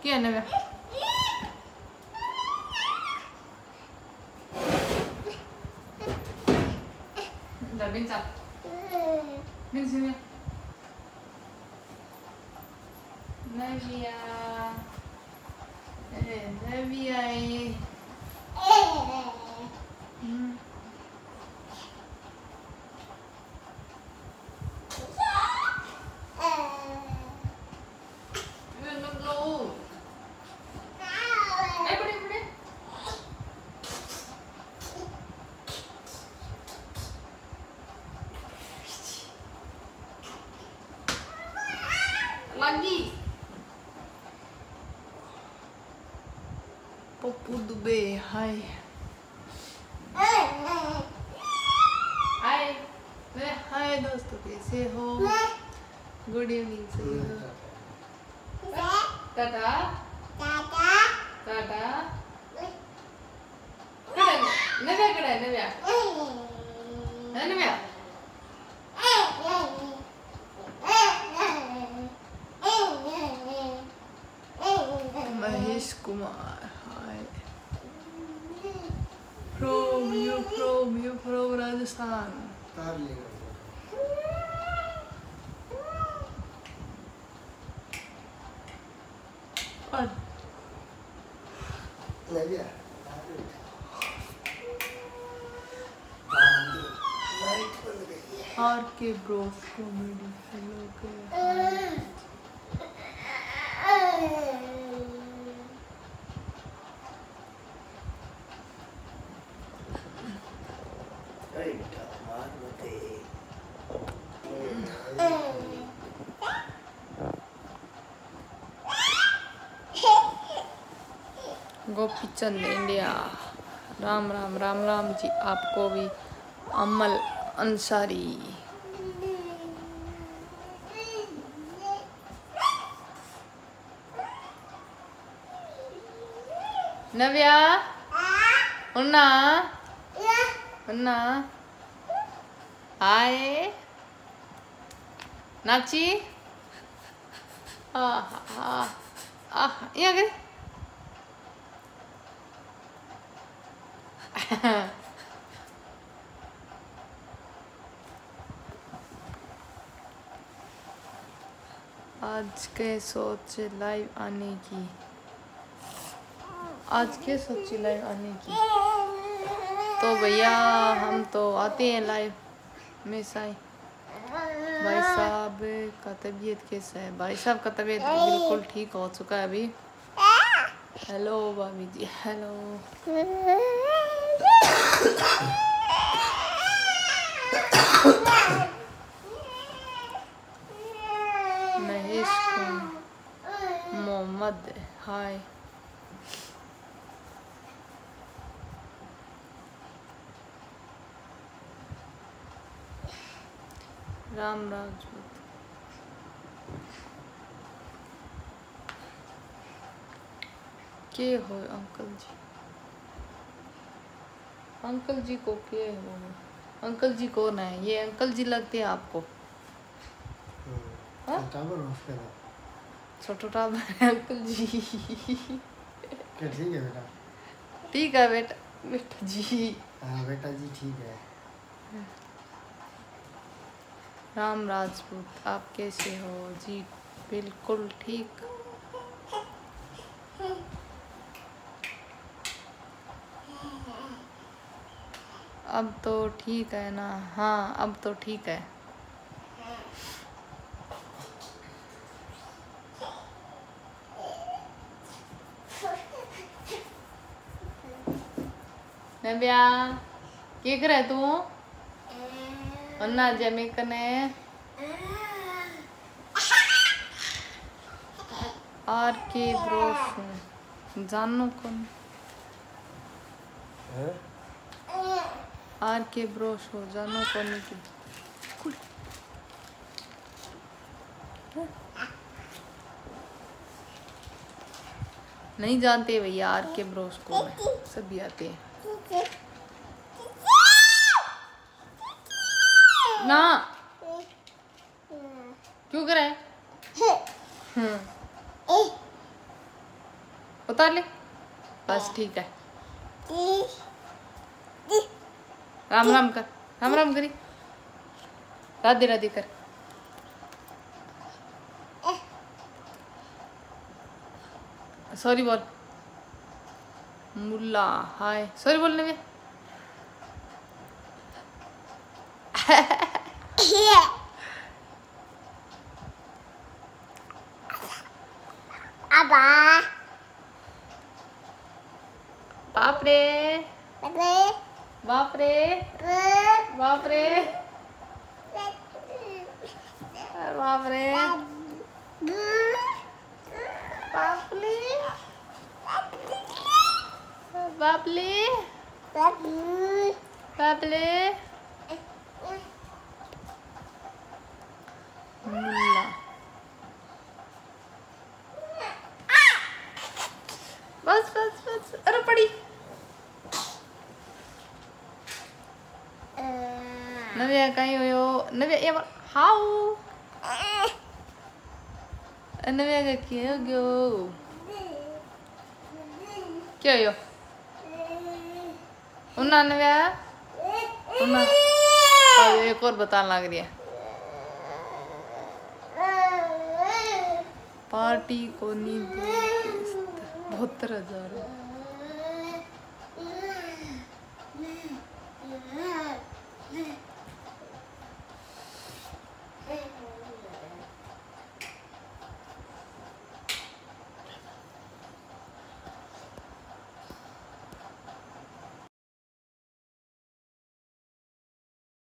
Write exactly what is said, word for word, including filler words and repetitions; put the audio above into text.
क्या है नव्या? Binsa. Binsa Navia. Navia. Eh, Navia. Hmm. Lagi Popu Dube, hai hai hai दोस्तों, कैसे हो? गुड इवनिंग से टाटा टाटा टाटा नव्या कड़ा है नव्या है Navya Mahesh Kumar, hi from you from you from Rajasthan. और R K bro comedy hello K Gopichand India, Ram Ram Ram Ram ji आपको भी। अमल अंसारी, नव्या उन्ना उन्ना हाय नाची आ आ आ यहाँ गए आज के सोचे लाइव आने की आज के सोचे लाइव आने की तो भैया हम तो आते हैं लाइव में। साई भाई साहब का तबीयत कैसा है? भाई साहब का तबीयत बिल्कुल ठीक हो चुका है अभी। हेलो भाभी जी, हेलो महेश मोहम्मद, हाय राम राजपूत, के हो अंकल जी? अंकल जी को के हो? अंकल जी कौन है? ये अंकल जी लगते हैं आपको? छोटा टाबर अंकल जी। क्या ठीक है बेटा? ठीक है बेटा, बेटा जी। हाँ बेटा जी ठीक है। राम राजपूत, आप कैसे हो जी? बिल्कुल ठीक। अब तो ठीक है ना? हाँ अब तो ठीक है। नव्या क्या करे तू? अन्ना जमे कने आर के ब्रो जानो कौन? आर के ब्रो शो जानो कौन की? नहीं जानते भैया आर के ब्रोस को, सभी आते हैं ना। क्यों करे? हम्म उतार ले बस ठीक है। राम राम कर, राम राम करी, राधे राधे कर। सॉरी बोल मुल्ला, हाय सॉरी बोलने में। अबा बाप रे बाप रे बाप रे बाप रे बापले बापले बापले मुल्ला। बस बस बस, अरे पड़ी। नव्या कहीं हो नव्या ये हाउ नव्या का क्या हो गयो क्या हो उन्ना नव्या उन्ना एक और बताने लग रही है पार्टी को नहीं बहत्तर हजार